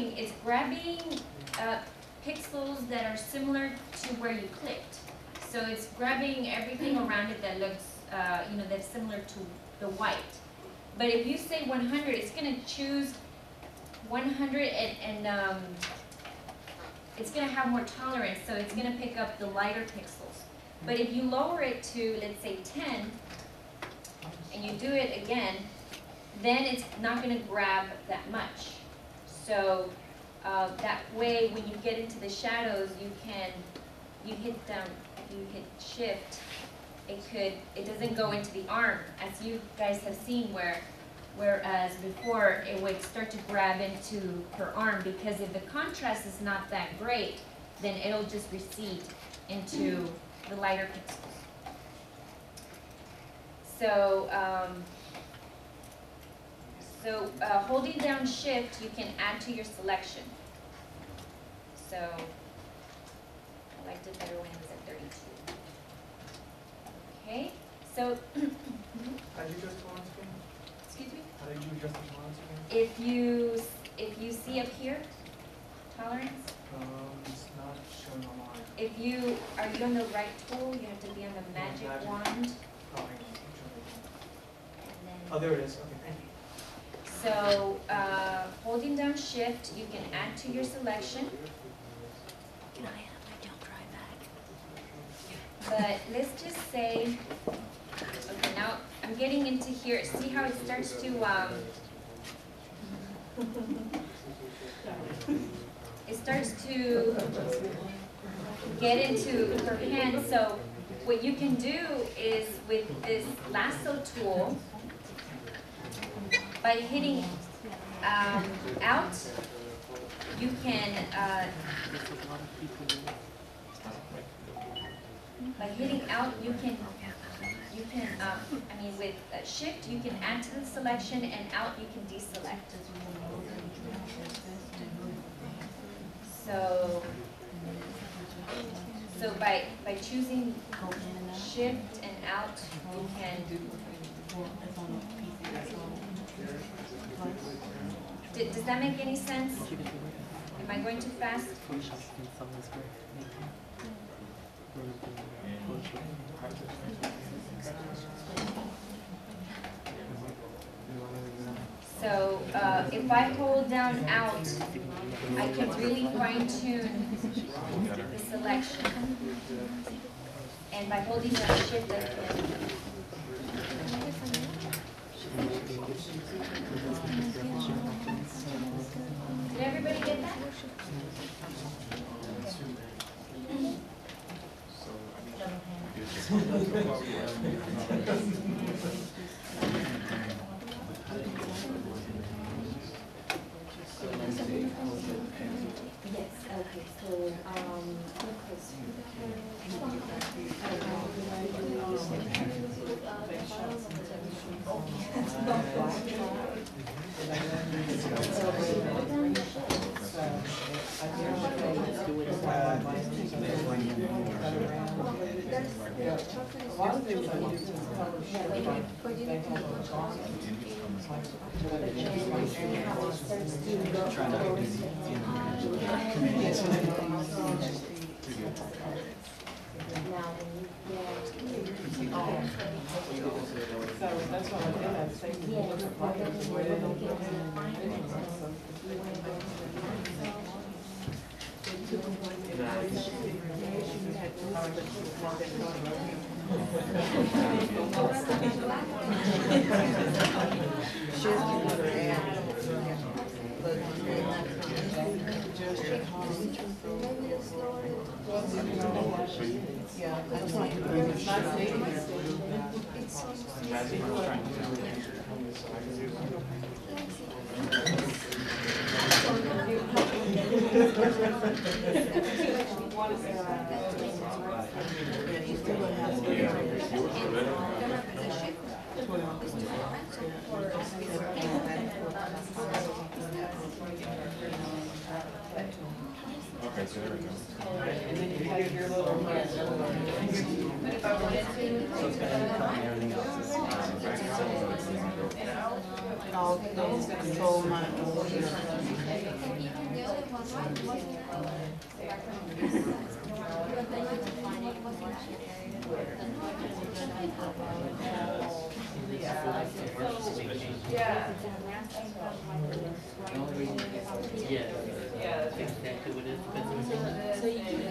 doing is grabbing pixels that are similar to where you clicked. So it's grabbing everything around it that looks, that's similar to the white. But if you say 100, it's going to choose 100 and it's going to have more tolerance, so it's going to pick up the lighter pixels. But if you lower it to, let's say, 10, and you do it again, then it's not going to grab that much. So that way, when you get into the shadows, you hit shift, it doesn't go into the arm, as you guys have seen, whereas before it would start to grab into her arm, because if the contrast is not that great, then it'll just recede into the lighter pixels. So, holding down shift, you can add to your selection. So, I liked it better when it was at 32. Okay, so. How did you adjust tolerance again? Excuse me? How did you adjust the tolerance again? If you see up here, tolerance. It's not showing on mine. Are you on the right tool? You have to be on the magic wand. Oh, hang on. And then, Oh, there it is. Okay, thank you. so, holding down shift, you can add to your selection. But let's just say, okay, now I'm getting into here. See how it starts to, get into her hand. So what you can do is with this lasso tool, by hitting out, you can with shift you can add to the selection, and out you can deselect. So by choosing shift and out, you can. Does that make any sense? Am I going too fast? So if I hold down out, I can really fine tune the selection. And by holding down shift, I can. Did everybody get that? Yes, okay, so, Okay, so there we go. And then you have your little. So it's going to become everything else is All those control modules. Yeah, that's exactly what it is. So you can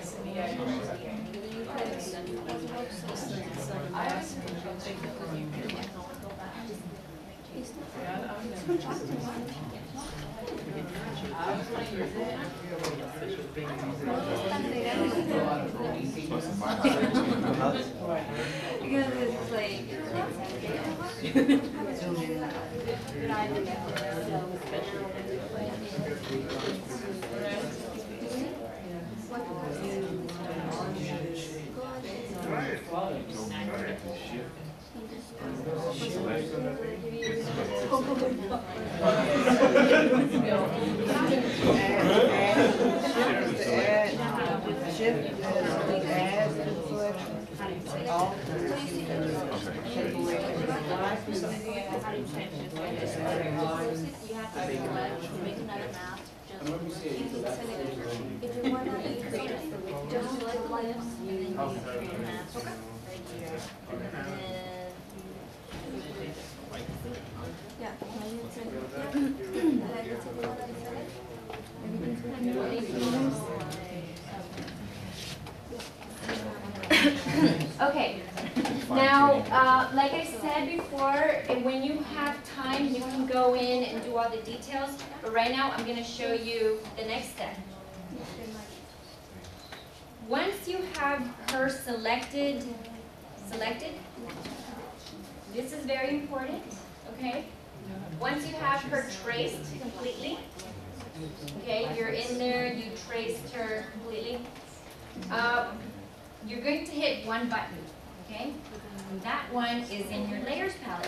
Because it's like, make another map, if you want to, just select lives, and then you create a map right here. okay. Now, like I said before, when you have time, you can go in and do all the details. But right now, I'm going to show you the next step. Once you have her selected, this is very important, okay? Once you have her traced completely, okay, you're in there, you traced her completely, you're going to hit one button, okay? And that one is in your layers palette.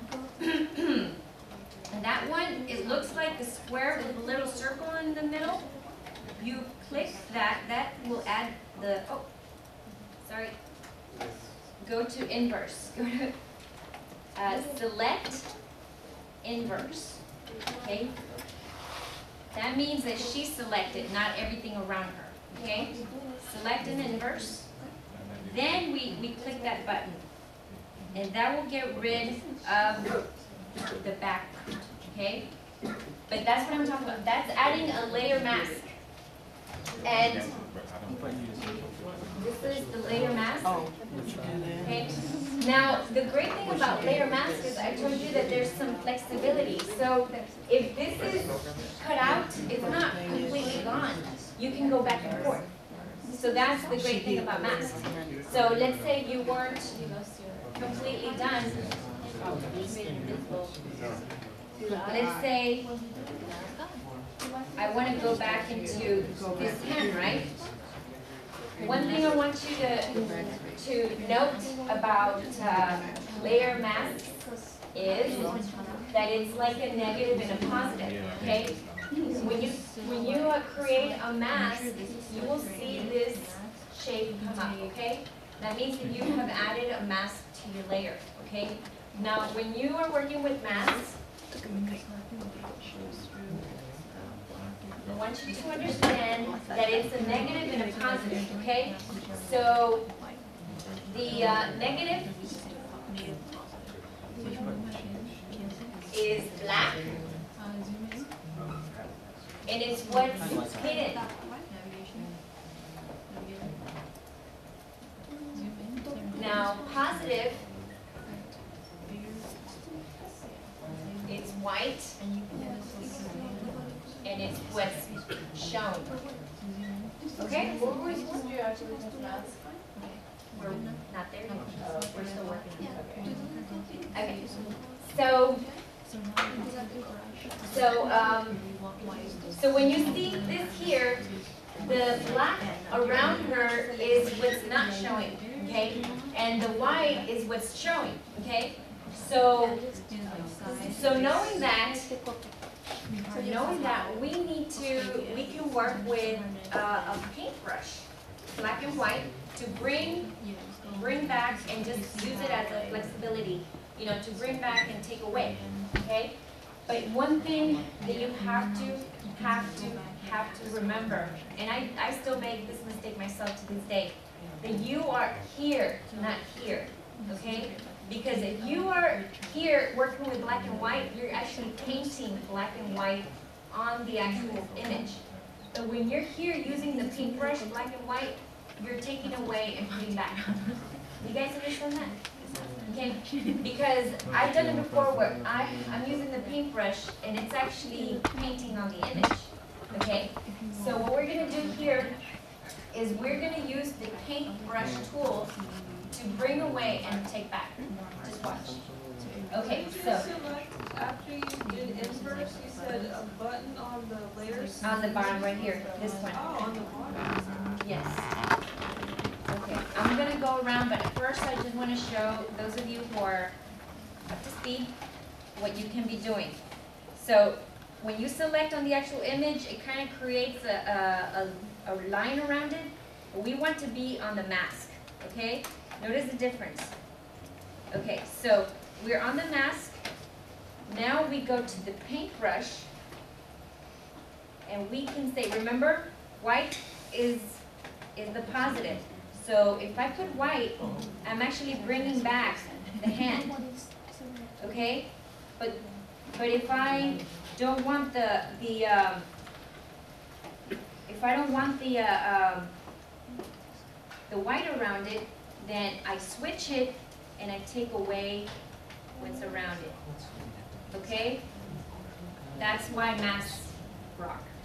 And that one, it looks like the square with a little circle in the middle. You click that, that will add the, oh, sorry. Go to inverse. Go to select inverse, okay? That means that she's selected, not everything around her, okay? Select an inverse. Then we click that button. And that will get rid of the background, okay? But that's what I'm talking about. That's adding a layer mask. And this is the layer mask. Okay. Now, the great thing about layer mask is I told you that there's some flexibility. So if this is cut out, it's not completely gone. You can go back and forth. So that's the great thing about masks. So let's say you weren't completely done. Let's say I want to go back into this pen, right? One thing I want you to note about layer masks is that it's like a negative and a positive, okay? When you create a mask, you will see this shape come up, okay? That means that you have added a mask to your layer, okay? Now, when you are working with masks, I want you to understand that it's a negative and a positive, okay? So, the negative is black, and it's what's hidden. Now, positive, it's white, and it's what's shown. Okay? What were we supposed to do after we did math? We're not there yet. We're still working. Okay. Okay. So when you see this here, the black around her is what's not showing, okay? And the white is what's showing, okay? So knowing that, we can work with a paintbrush, black and white, to bring back and just use it as a flexibility, you know, to bring back and take away, okay? But one thing that you have to remember, and I still make this mistake myself to this day, that you are here, not here, okay? Because if you are here working with black and white, you're actually painting black and white on the actual image. But when you're here using the paintbrush, black and white, you're taking away and putting back. You guys understand that? Okay, because I've done it before where I'm using the paintbrush and it's actually painting on the image, okay? So what we're gonna do here is we're gonna use the paintbrush tool to bring away and take back. Just watch. Okay, Did you so select, after you did inverse, you said a button on the layers? on the bottom right here, this one. Oh, on the bottom. Yes. Okay, I'm gonna go around, but first I just wanna show those of you who are up to speed what you can be doing. So when you select on the actual image, it kind of creates a line around it. We want to be on the mask, okay? Notice the difference. Okay, so we're on the mask. Now we go to the paintbrush, and we can say, remember, white is the positive. So if I put white, I'm actually bringing back the hand, okay? But if I don't want if I don't want the white around it, then I switch it and I take away what's around it, okay? That's why masks rock.